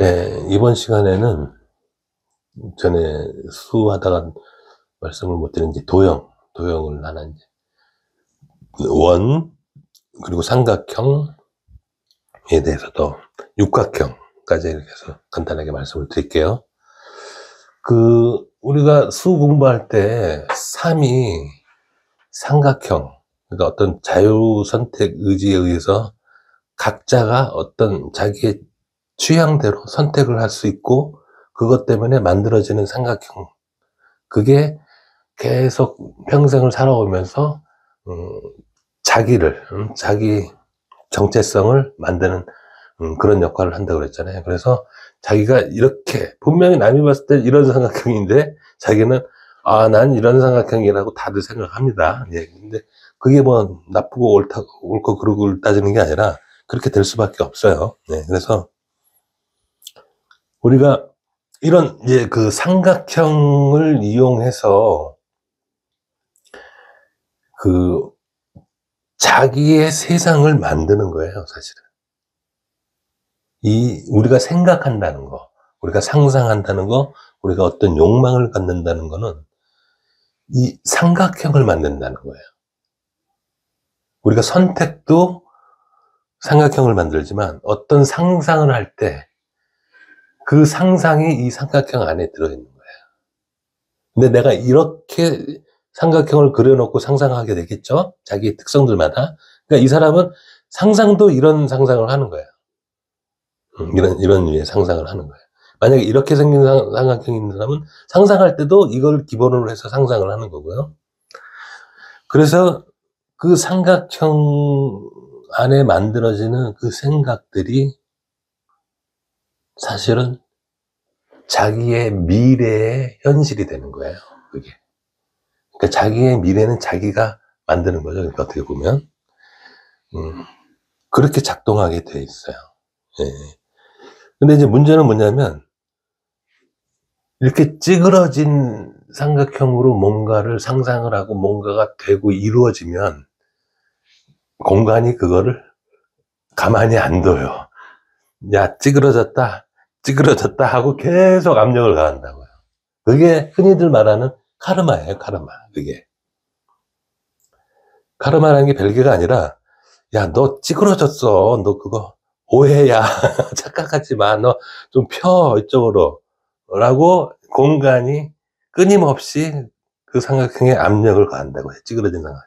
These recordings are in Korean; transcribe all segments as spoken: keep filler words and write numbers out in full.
네, 이번 시간에는 전에 수하다가 말씀을 못 드린 이제 도형, 도형을 하나 이제 원, 그리고 삼각형에 대해서도 육각형까지 이렇게 해서 간단하게 말씀을 드릴게요. 그, 우리가 수 공부할 때 삼이 삼각형, 그러니까 어떤 자유 선택 의지에 의해서 각자가 어떤 자기의 취향대로 선택을 할 수 있고 그것 때문에 만들어지는 삼각형, 그게 계속 평생을 살아오면서 음, 자기를 음, 자기 정체성을 만드는 음, 그런 역할을 한다고 그랬잖아요. 그래서 자기가 이렇게 분명히 남이 봤을 때 이런 삼각형인데 자기는 아, 난 이런 삼각형이라고 다들 생각합니다. 예, 근데 그게 뭐 나쁘고 옳다, 옳고 그르고 따지는 게 아니라 그렇게 될 수밖에 없어요. 네, 그래서 우리가 이런 이제 그 삼각형을 이용해서 그 자기의 세상을 만드는 거예요, 사실은. 이 우리가 생각한다는 거, 우리가 상상한다는 거, 우리가 어떤 욕망을 갖는다는 거는 이 삼각형을 만든다는 거예요. 우리가 선택도 삼각형을 만들지만 어떤 상상을 할 때 그 상상이 이 삼각형 안에 들어있는 거예요. 근데 내가 이렇게 삼각형을 그려놓고 상상하게 되겠죠? 자기의 특성들마다. 그러니까 이 사람은 상상도 이런 상상을 하는 거예요. 이런, 이런 류의 상상을 하는 거예요. 만약에 이렇게 생긴 상, 삼각형이 있는 사람은 상상할 때도 이걸 기본으로 해서 상상을 하는 거고요. 그래서 그 삼각형 안에 만들어지는 그 생각들이 사실은 자기의 미래의 현실이 되는 거예요. 그게. 그러니까 자기의 미래는 자기가 만드는 거죠. 그러니까 어떻게 보면. 음, 그렇게 작동하게 돼 있어요. 예. 근데 이제 문제는 뭐냐면, 이렇게 찌그러진 삼각형으로 뭔가를 상상을 하고 뭔가가 되고 이루어지면, 공간이 그거를 가만히 안 둬요. 야, 찌그러졌다, 찌그러졌다 하고 계속 압력을 가한다고요. 그게 흔히들 말하는 카르마예요, 카르마. 그게. 카르마라는 게 별개가 아니라, 야, 너 찌그러졌어. 너 그거 오해야. 착각하지 마. 너 좀 펴, 이쪽으로. 라고 공간이 끊임없이 그 삼각형에 압력을 가한다고 해. 찌그러진 삼각형.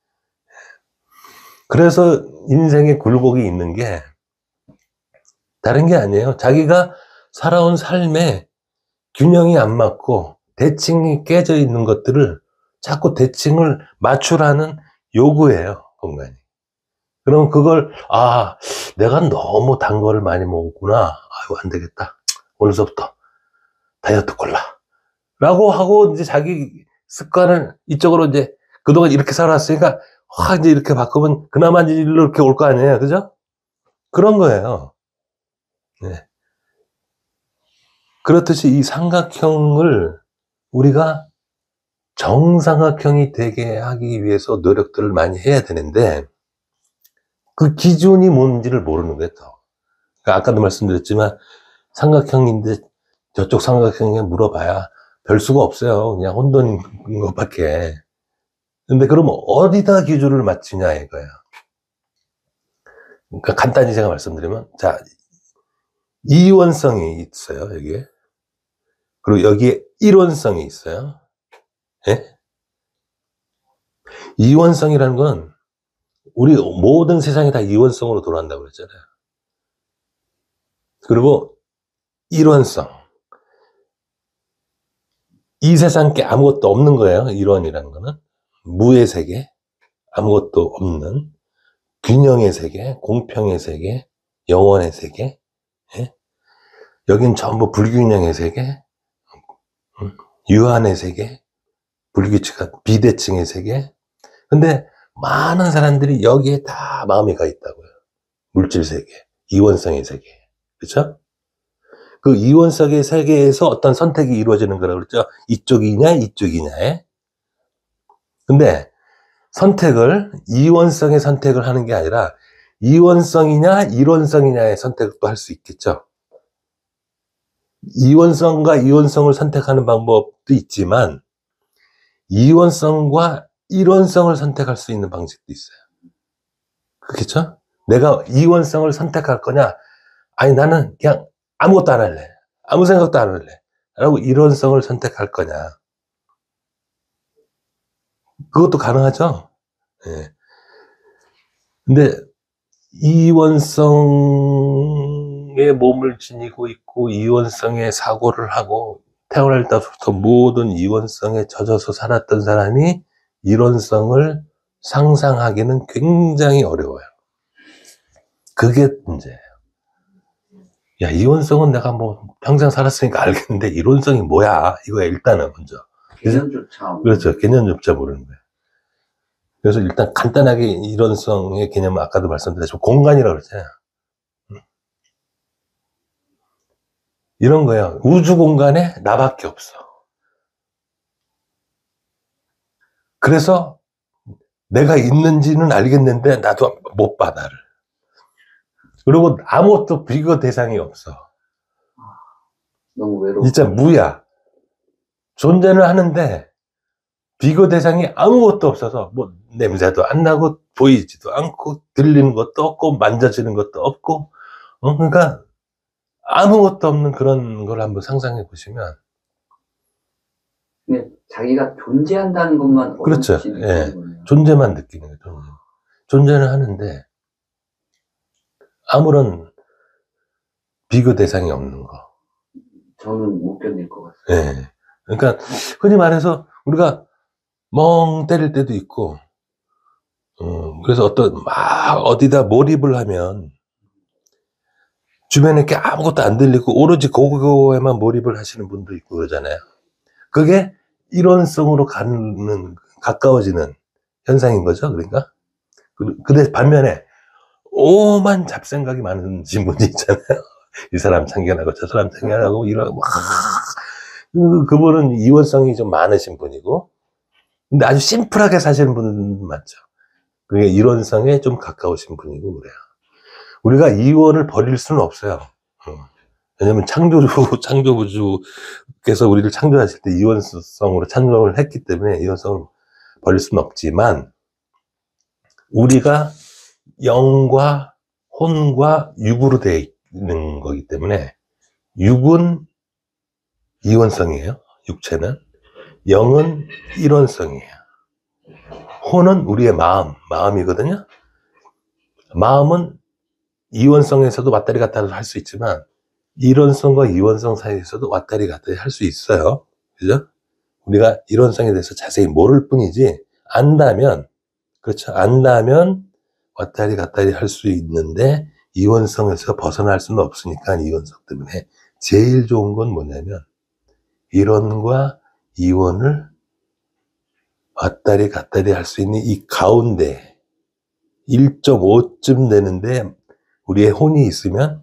그래서 인생에 굴곡이 있는 게 다른 게 아니에요. 자기가 살아온 삶에 균형이 안 맞고 대칭이 깨져 있는 것들을 자꾸 대칭을 맞추라는 요구예요, 공간이. 그럼 그걸, 아, 내가 너무 단 거를 많이 먹었구나. 아유, 안 되겠다. 오늘서부터 다이어트 콜라. 라고 하고, 이제 자기 습관을 이쪽으로 이제 그동안 이렇게 살았으니까, 확 이제 이렇게 바꾸면 그나마 이제 이렇게 올 거 아니에요. 그죠? 그런 거예요. 네. 그렇듯이 이 삼각형을 우리가 정삼각형이 되게 하기 위해서 노력들을 많이 해야 되는데, 그 기준이 뭔지를 모르는 거예요, 또. 그러니까 아까도 말씀드렸지만, 삼각형인데 저쪽 삼각형에 물어봐야 별 수가 없어요. 그냥 혼돈인 것밖에. 근데 그러면 어디다 기준을 맞추냐 이거야. 그러니까 간단히 제가 말씀드리면, 자, 이원성이 있어요, 여기에. 그리고 여기에 일원성이 있어요. 예? 이원성이라는 건 우리 모든 세상이 다 이원성으로 돌아간다고 그랬잖아요. 그리고 일원성. 이 세상께 아무것도 없는 거예요. 일원이라는 거는. 무의 세계, 아무것도 없는 균형의 세계, 공평의 세계, 영원의 세계. 예? 여긴 전부 불균형의 세계, 음, 유한의 세계, 불규칙한 비대칭의 세계. 근데 많은 사람들이 여기에 다 마음이 가 있다고요. 물질 세계, 이원성의 세계. 그렇죠? 그 이원성의 세계에서 어떤 선택이 이루어지는 거라고 그랬죠. 이쪽이냐, 이쪽이냐에. 근데 선택을, 이원성의 선택을 하는 게 아니라 이원성이냐, 일원성이냐의 선택도 할 수 있겠죠. 이원성과 이원성을 선택하는 방법도 있지만 이원성과 일원성을 선택할 수 있는 방식도 있어요. 그렇겠죠? 내가 이원성을 선택할 거냐? 아니 나는 그냥 아무것도 안 할래. 아무 생각도 안 할래. 라고 일원성을 선택할 거냐? 그것도 가능하죠? 예. 근데 이원성의 몸을 지니고 있고 이원성의 사고를 하고 태어날 때부터 모든 이원성에 젖어서 살았던 사람이 일원성을 상상하기는 굉장히 어려워요. 그게 문제예요. 야, 이원성은 내가 뭐 평생 살았으니까 알겠는데 일원성이 뭐야? 이거야 일단은 먼저. 개념조차. 그렇죠. 개념조차 모르는 거예요. 그래서 일단 간단하게 일원성의 개념은 아까도 말씀드렸지만 공간이라고 그러잖아요. 이런 거예요. 우주 공간에 나밖에 없어. 그래서 내가 있는지는 알겠는데 나도 못 봐, 나를. 그리고 아무것도 비교 대상이 없어. 너무 외로워. 진짜 무야. 존재는 하는데 비교 대상이 아무것도 없어서 뭐 냄새도 안 나고 보이지도 않고 들리는 것도 없고 만져지는 것도 없고 어? 그러니까 아무것도 없는 그런 걸 한번 상상해 보시면 그냥 자기가 존재한다는 것만 그렇죠. 예. 존재만 느끼는 거예요. 존재. 존재는 하는데 아무런 비교 대상이 없는 거. 저는 못 견딜 것 같아요. 예. 그러니까 흔히 말해서 우리가 멍 때릴 때도 있고 음, 그래서 어떤 막 어디다 몰입을 하면 주변에 게 아무것도 안 들리고 오로지 그거에만 몰입을 하시는 분도 있고 그러잖아요. 그게 일원성으로 가는 가까워지는 현상인 거죠. 그러니까 근데 반면에 오만 잡생각이 많으신 분이 있잖아요. 이 사람 참견하고 저 사람 참견하고 이러고 그, 그분은 이원성이 좀 많으신 분이고 근데 아주 심플하게 사시는 분은 많죠. 그게 일원성에 좀 가까우신 분이고 그래요. 우리가 이원을 버릴 수는 없어요. 왜냐면 창조주, 창조주께서 우리를 창조하실 때 이원성으로 창조를 했기 때문에 이원성을 버릴 수는 없지만 우리가 영과 혼과 육으로 되어 있는 거기 때문에 육은 이원성이에요. 육체는. 영은 일원성이에요. 혼은 우리의 마음, 마음이거든요. 마음은 이원성에서도 왔다리 갔다리 할 수 있지만 일원성과 이원성 사이에서도 왔다리 갔다리 할 수 있어요. 그죠? 우리가 일원성에 대해서 자세히 모를 뿐이지 안다면 그렇죠. 안다면 왔다리 갔다리 할 수 있는데 이원성에서 벗어날 수는 없으니까 이원성 때문에 제일 좋은 건 뭐냐면 일원과 이원을 왔다리 갔다리 할 수 있는 이 가운데 일 점 오쯤 되는데 우리의 혼이 있으면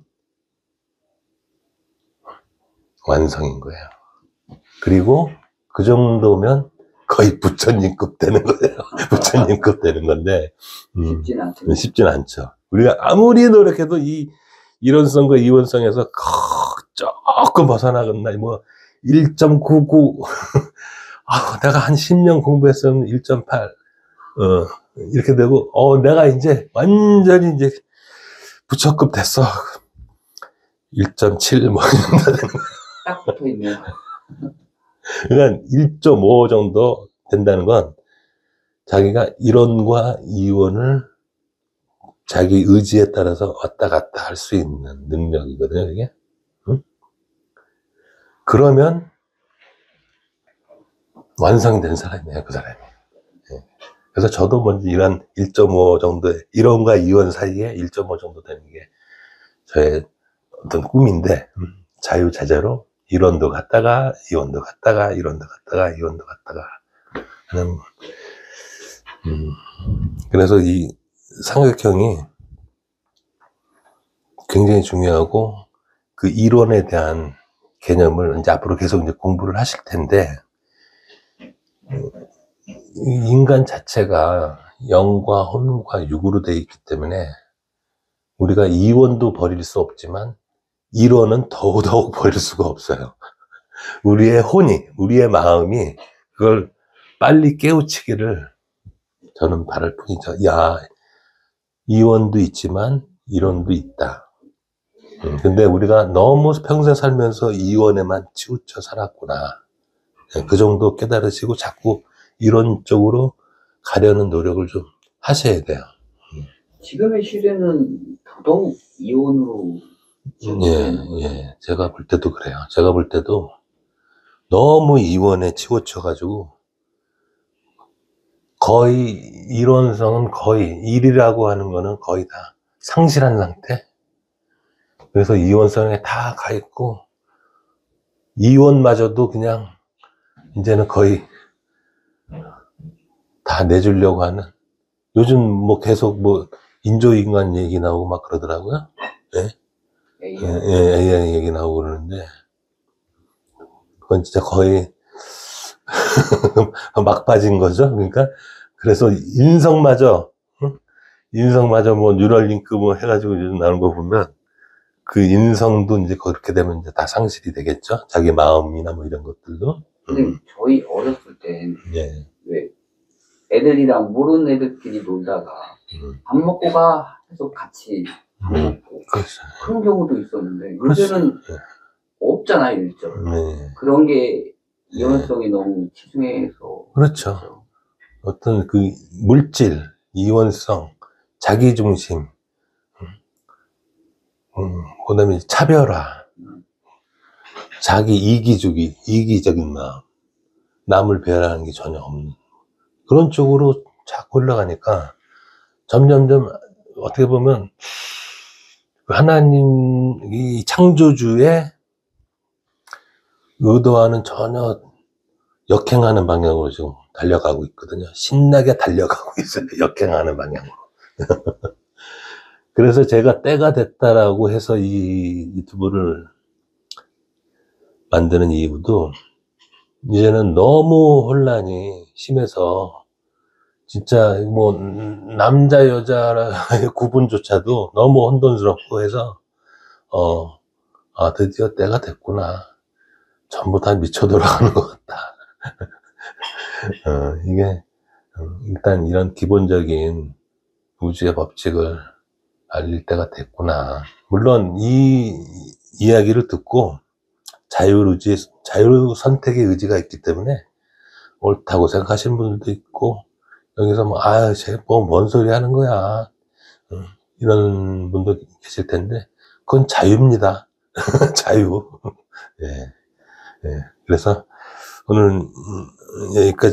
완성인 거예요. 그리고 그 정도면 거의 부처님급 되는 거예요. 부처님급 되는 건데 음, 쉽진 않죠. 쉽진 않죠. 우리가 아무리 노력해도 이 일원성과 이원성에서 조금 벗어나겠나 뭐 일 점 구구 아, 내가 한 십 년 공부했으면 일 점 팔 어, 이렇게 되고 어 내가 이제 완전히 이제 부처급 됐어. 일 점 칠 뭐 딱 붙어 있네요. 그러니까 일 점 오 정도 된다는 건 자기가 일원과 이원을 자기 의지에 따라서 왔다 갔다 할 수 있는 능력이거든요, 이게. 응? 그러면 완성된 사람이에요, 그 사람이. 그래서 저도 먼저 이런 일 점 오 정도의 일원과 이원 사이에 일 점 오 정도 되는 게 저의 어떤 꿈인데 자유자재로 일원도 갔다가 이원도 갔다가 일원도 갔다가 이원도 갔다가 하는 음, 그래서 이 삼각형이 굉장히 중요하고 그 일원에 대한 개념을 이제 앞으로 계속 이제 공부를 하실 텐데 인간 자체가 영과 혼과 육으로 되어 있기 때문에 우리가 이원도 버릴 수 없지만 이론은 더더욱 버릴 수가 없어요. 우리의 혼이, 우리의 마음이 그걸 빨리 깨우치기를 저는 바랄 뿐이죠. 야, 이원도 있지만 이론도 있다. 음, 근데 우리가 너무 평생 살면서 이원에만 치우쳐 살았구나. 그 정도 깨달으시고 자꾸 이론 쪽으로 가려는 노력을 좀 하셔야 돼요. 지금의 시대는 더더욱 이혼으로 예, 예. 제가 볼 때도 그래요. 제가 볼 때도 너무 이원에 치우쳐가지고 거의 이론성은 거의 일이라고 하는 거는 거의 다 상실한 상태. 그래서 이원성에 다 가 있고 이원마저도 그냥 이제는 거의 다 내주려고 하는, 요즘 뭐 계속 뭐 인조인간 얘기 나오고 막 그러더라고요. 예? 예, 예, 에이아이 얘기 나오고 그러는데 그건 진짜 거의 막 빠진 거죠. 그러니까 그래서 인성마저 응? 인성마저 뭐 뉴럴링크 뭐 해가지고 요즘 나오는 거 보면 그 인성도 이제 그렇게 되면 이제 다 상실이 되겠죠. 자기 마음이나 뭐 이런 것들도. 근데 음. 저희 어렸을 땐 예. 왜 애들이랑 모르는 애들끼리 놀다가 음. 밥 먹고 가 해서 같이 밥 음. 먹고 그렇죠. 그런 경우도 있었는데 그렇죠. 요새는 예. 없잖아요, 일절. 네. 그런 게 이원성이 너무 치중해서. 그렇죠. 어떤 그 물질, 이원성, 자기중심, 음, 그 다음에 차별화, 자기 이기주기, 이기적인 마음, 남을 배려하는 게 전혀 없는 그런 쪽으로 자꾸 올라가니까 점점점 어떻게 보면 하나님 이 창조주의 의도와는 전혀 역행하는 방향으로 지금 달려가고 있거든요. 신나게 달려가고 있어요. 역행하는 방향으로. 그래서 제가 때가 됐다라고 해서 이 유튜브를 만드는 이유도 이제는 너무 혼란이 심해서 진짜 뭐 남자 여자의 구분조차도 너무 혼돈스럽고 해서 어, 아 드디어 때가 됐구나. 전부 다 미쳐 돌아가는 것 같다. 어, 이게 어, 일단 이런 기본적인 우주의 법칙을 알릴 때가 됐구나. 물론 이 이야기를 듣고 자율의지, 자율 선택의 의지가 있기 때문에 옳다고 생각하시는 분들도 있고, 여기서 뭐, 아, 쟤 뭐, 뭔 소리 하는 거야. 음, 이런 분도 계실 텐데, 그건 자유입니다. 자유. 예, 예. 그래서 오늘 음, 여기까지